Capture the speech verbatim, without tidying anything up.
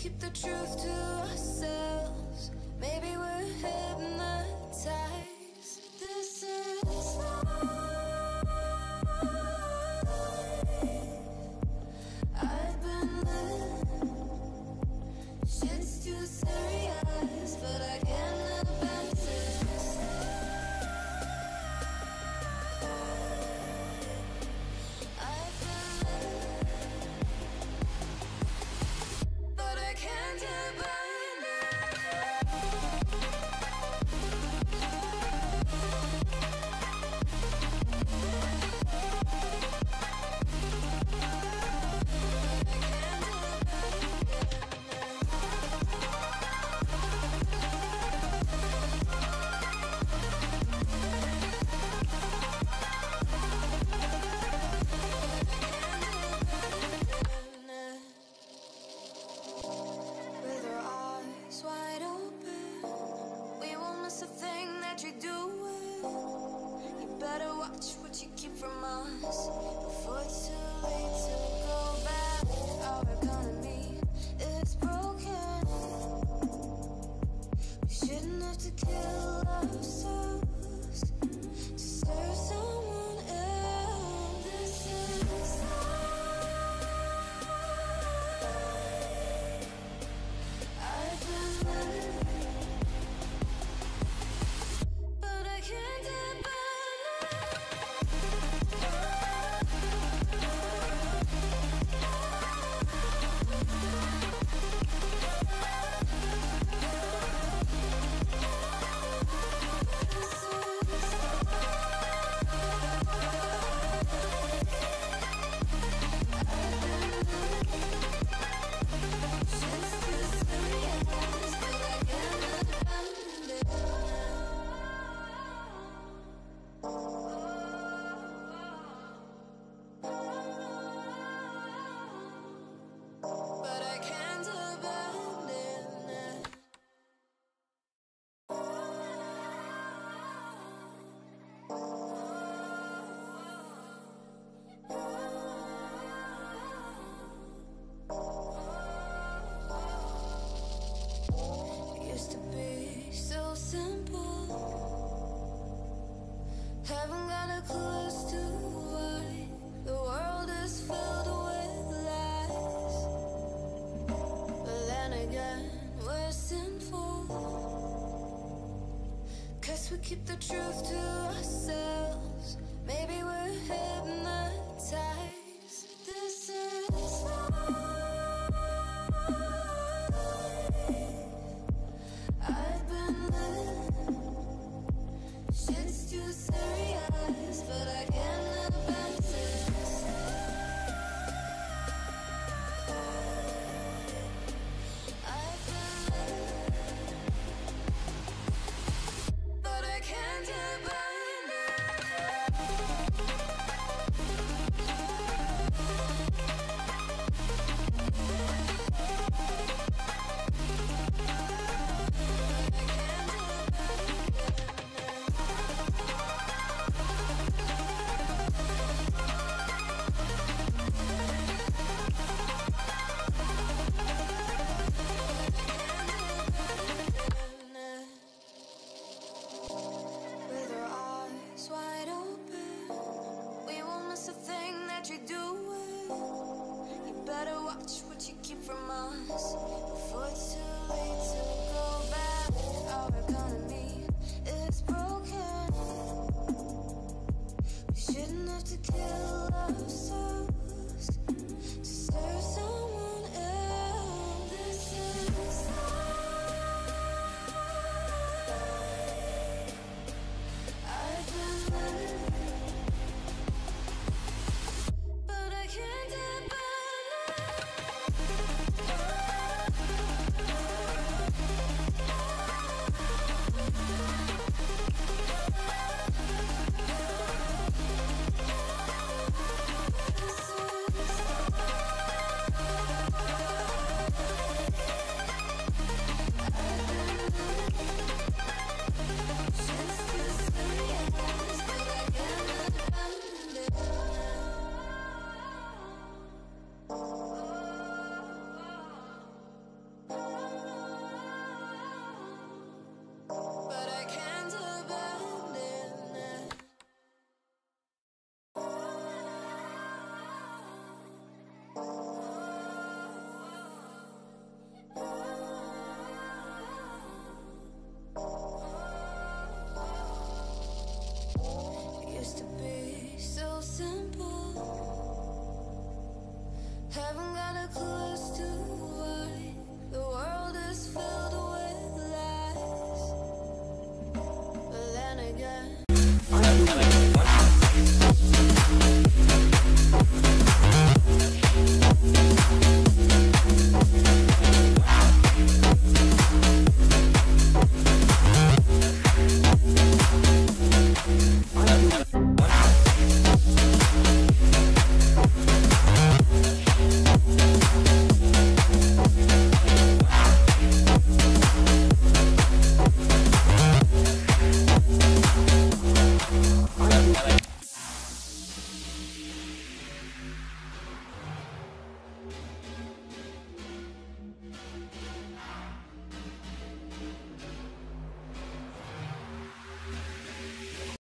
keep the truth to ourselves. Maybe we're hypnotized. This is life. I've been living. Shit's too serious, but I can't abandon this. I've been living, but I can't abandon it. With our eyes wide open, we won't miss a thing that you're doing. You better watch what you keep from us before it's too late to go back. Our economy is broken. We shouldn't have to kill ourselves to serve someone else. This is I've been living, but I can't abandon but I can't abandon it. It used to be so simple. Haven't got a clue as to why the world is filled with lies. But then again, we're sinful, 'cause we keep the truth to ourselves. Maybe we're hypnotized.